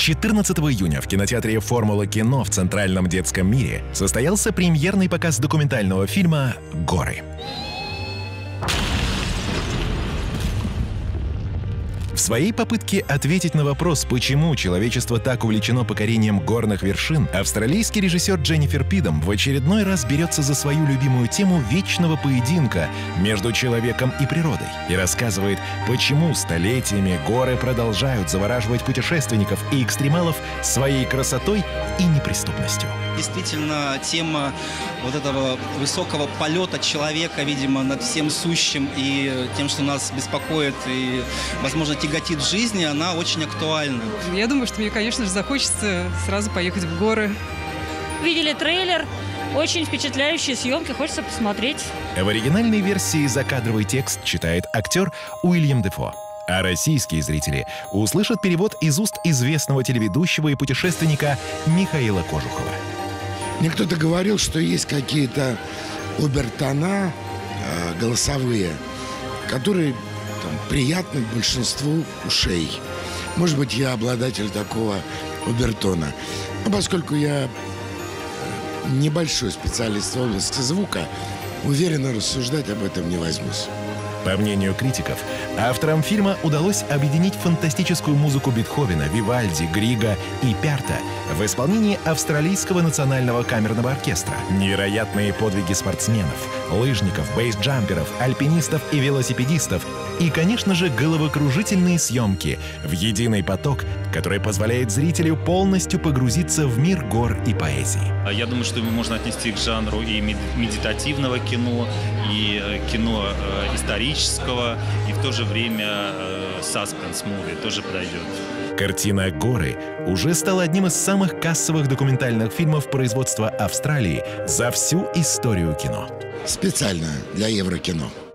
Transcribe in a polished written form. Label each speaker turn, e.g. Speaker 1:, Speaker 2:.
Speaker 1: 14 июня в кинотеатре «Формула кино» в Центральном детском мире состоялся премьерный показ документального фильма «Горы». В своей попытке ответить на вопрос, почему человечество так увлечено покорением горных вершин, австралийский режиссер Дженнифер Пидом в очередной раз берется за свою любимую тему вечного поединка между человеком и природой и рассказывает, почему столетиями горы продолжают завораживать путешественников и экстремалов своей красотой и неприступностью.
Speaker 2: Действительно, тема вот этого высокого полета человека, видимо, над всем сущим и тем, что нас беспокоит и, возможно, тяготит в жизни, она очень актуальна.
Speaker 3: Я думаю, что мне, конечно же, захочется сразу поехать в горы.
Speaker 4: Видели трейлер, очень впечатляющие съемки, хочется посмотреть.
Speaker 1: В оригинальной версии закадровый текст читает актер Уильям Дефо. А российские зрители услышат перевод из уст известного телеведущего и путешественника Михаила Кожухова.
Speaker 5: Мне кто-то говорил, что есть какие-то обертона голосовые, которые приятны большинству ушей. Может быть, я обладатель такого обертона. Но поскольку я небольшой специалист в области звука, уверенно рассуждать об этом не возьмусь.
Speaker 1: По мнению критиков, авторам фильма удалось объединить фантастическую музыку Бетховена, Вивальди, Грига и Пярта в исполнении Австралийского национального камерного оркестра, невероятные подвиги спортсменов, лыжников, бейсджамперов, альпинистов и велосипедистов и, конечно же, головокружительные съемки в единый поток, который позволяет зрителю полностью погрузиться в мир гор и поэзии.
Speaker 6: Я думаю, что его можно отнести к жанру и медитативного кино, и кино исторического, и в то же время саспенс-муви тоже подойдет.
Speaker 1: Картина «Горы» уже стала одним из самых кассовых документальных фильмов производства Австралии за всю историю кино.
Speaker 5: Специально для Еврокино.